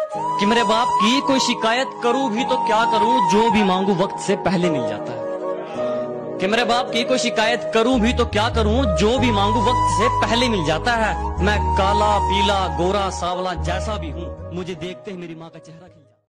कि मेरे बाप की कोई शिकायत करूं भी तो क्या करूं, जो भी मांगू वक्त से पहले मिल जाता है। कि मेरे बाप की कोई शिकायत करूं भी तो क्या करूं, जो भी मांगू वक्त से पहले मिल जाता है। मैं काला पीला गोरा सावला जैसा भी हूं, मुझे देखते ही मेरी माँ का चेहरा खिल